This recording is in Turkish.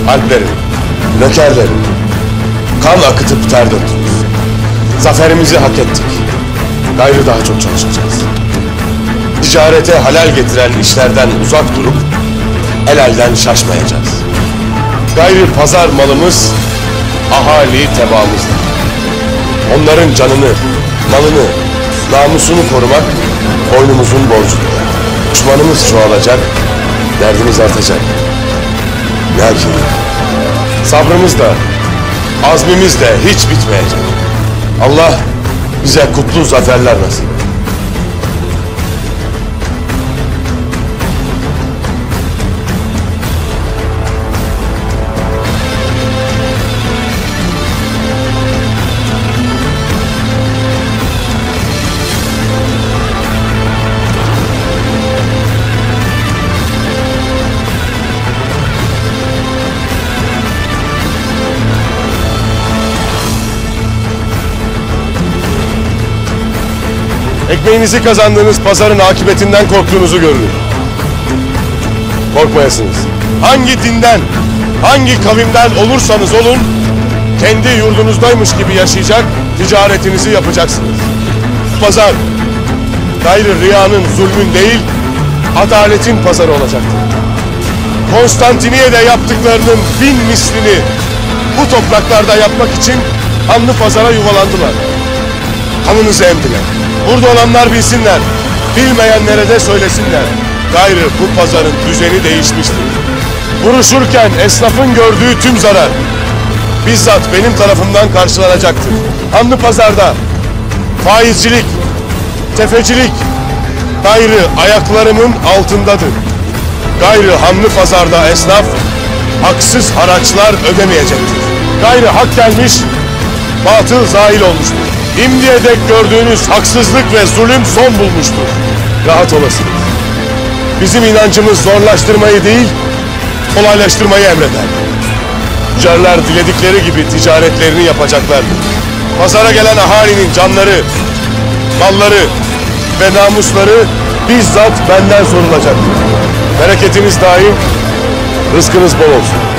alplerin, nökerlerin kan akıtıp ter döktünüz. Zaferimizi hak ettik. Gayrı daha çok çalışacağız. Ticarete halal getiren işlerden uzak durup el elden şaşmayacağız. Gayrı pazar malımız ahali tebaamızdır. Onların canını, malını, namusunu korumak boynumuzun borcudur. Düşmanımız çoğalacak, derdimiz artacak. Lakin sabrımız da, azmimiz de hiç bitmeyecek. Allah bize kutlu zaferler nasip eder. Ekmeğinizi kazandığınız pazarın akıbetinden korktuğunuzu görürüm. Korkmayasınız. Hangi dinden, hangi kavimden olursanız olun, kendi yurdunuzdaymış gibi yaşayacak, ticaretinizi yapacaksınız. Pazar, gayrı riyanın, zulmün değil, adaletin pazarı olacaktır. Konstantiniye'de yaptıklarının 1000 mislini bu topraklarda yapmak için Hanlı Pazar'a yuvalandılar. Kanınızı emdiler. Burada olanlar bilsinler, bilmeyenlere de söylesinler. Gayrı bu pazarın düzeni değişmiştir. Vuruşurken esnafın gördüğü tüm zarar bizzat benim tarafımdan karşılanacaktır. Hanlı Pazar'da faizcilik, tefecilik gayrı ayaklarımın altındadır. Gayrı Hanlı Pazar'da esnaf haksız haraçlar ödemeyecektir. Gayrı hak gelmiş, batıl zahil olmuştur. İmdiye dek gördüğünüz haksızlık ve zulüm son bulmuştur. Rahat olasınız. Bizim inancımız zorlaştırmayı değil, kolaylaştırmayı emreder. Tüccarlar diledikleri gibi ticaretlerini yapacaklardır. Pazara gelen ahalinin canları, malları ve namusları bizzat benden sorulacaktır. Bereketiniz daim, rızkınız bol olsun.